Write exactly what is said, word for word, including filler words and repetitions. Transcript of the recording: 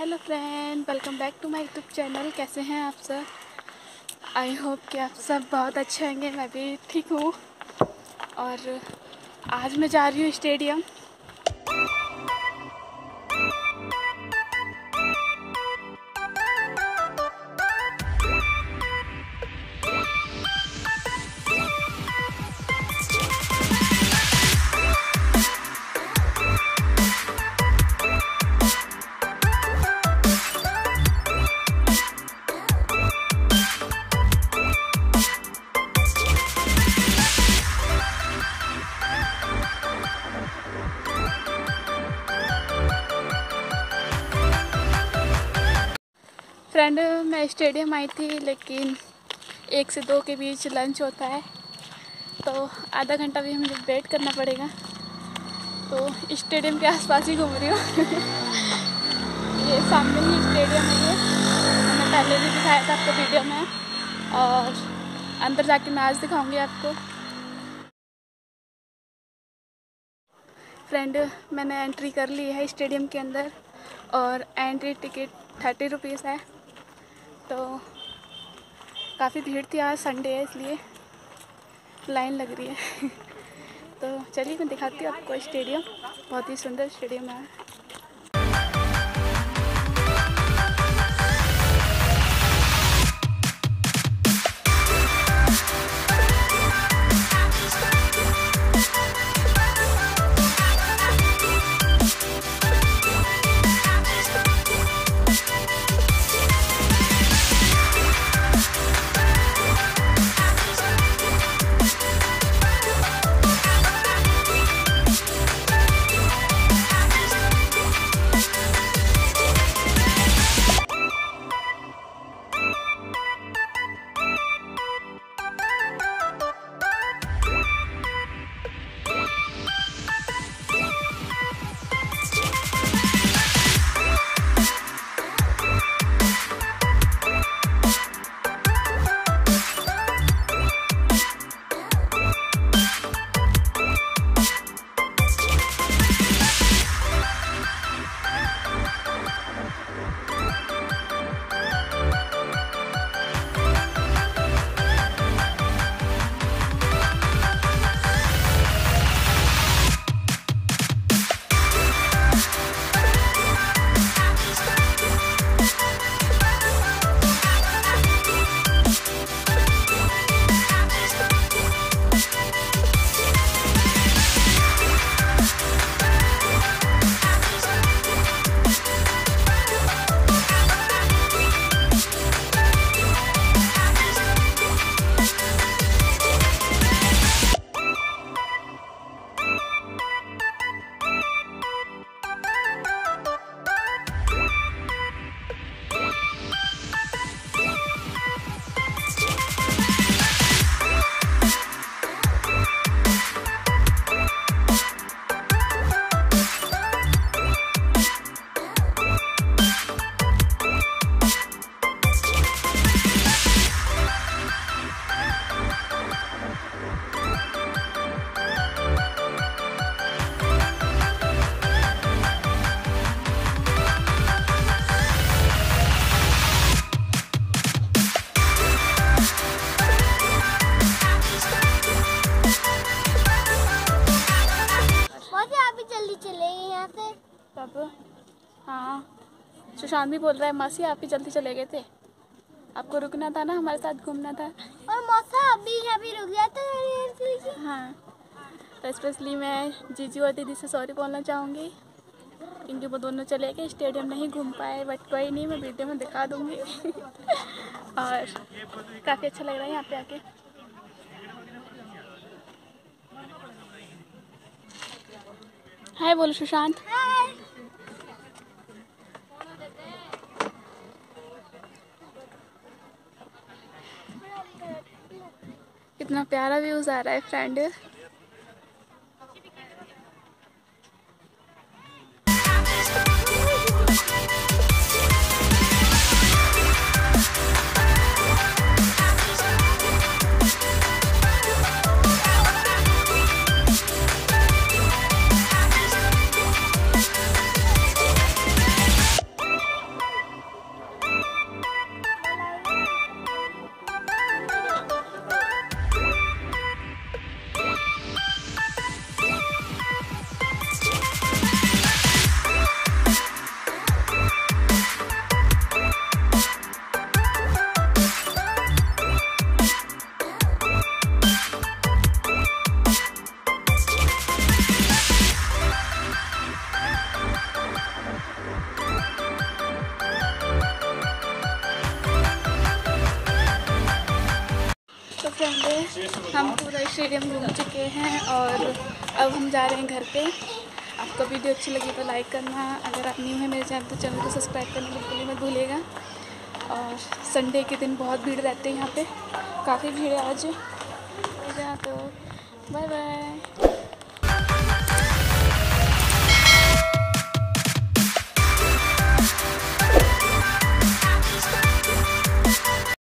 Hello friend, welcome back to my YouTube channel. कैसे हैं आप सब? आई होप कि आप सब बहुत अच्छे होंगे। मैं भी ठीक हूँ। और आज मैं जा रही हूँ स्टेडियम। फ्रेंड, मैं स्टेडियम आई थी, लेकिन एक से दो के बीच लंच होता है, तो आधा घंटा भी मुझे वेट करना पड़ेगा। तो स्टेडियम के आसपास ही घूम रही हूँ। ये सामने ही स्टेडियम है। ये मैंने पहले भी दिखाया था आपको वीडियो में, और अंदर जाके मैं आज दिखाऊंगी आपको। फ्रेंड, मैंने एंट्री कर ली है स्टेडियम के अंदर, और एंट्री टिकट थर्टी रुपीज़ है। तो काफ़ी भीड़ थी, आज संडे है इसलिए लाइन लग रही है। तो चलिए मैं दिखाती हूँ आपको स्टेडियम। बहुत ही सुंदर स्टेडियम है। तब हाँ, सुशांत भी बोल रहा है, मासी आप ही जल्दी चले गए थे, आपको रुकना था ना, हमारे साथ घूमना था। और मौसा अभी यहाँ भी रुक गया था। हाँ, तो स्पेशली मैं जीजू और दीदी से सॉरी बोलना चाहूँगी, क्योंकि वो दोनों चले गए, स्टेडियम नहीं घूम पाए। बट कोई नहीं, मैं वीडियो में दिखा दूँगी। और काफ़ी अच्छा लग रहा है यहाँ पे आके। हाय बोलो सुशांत। हाय। कितना प्यारा व्यूज आ रहा है फ्रेंड। हम पूरा स्टेडियम घूम चुके हैं और अब हम जा रहे हैं घर पे। आपको वीडियो अच्छी लगी तो लाइक करना, अगर आप न्यू हैं मेरे चैनल तो चैनल को सब्सक्राइब करना बिल्कुल ही मत भूलिएगा। और संडे के दिन बहुत भीड़ रहती है यहाँ पे, काफ़ी भीड़ है आज। तो बाय बाय।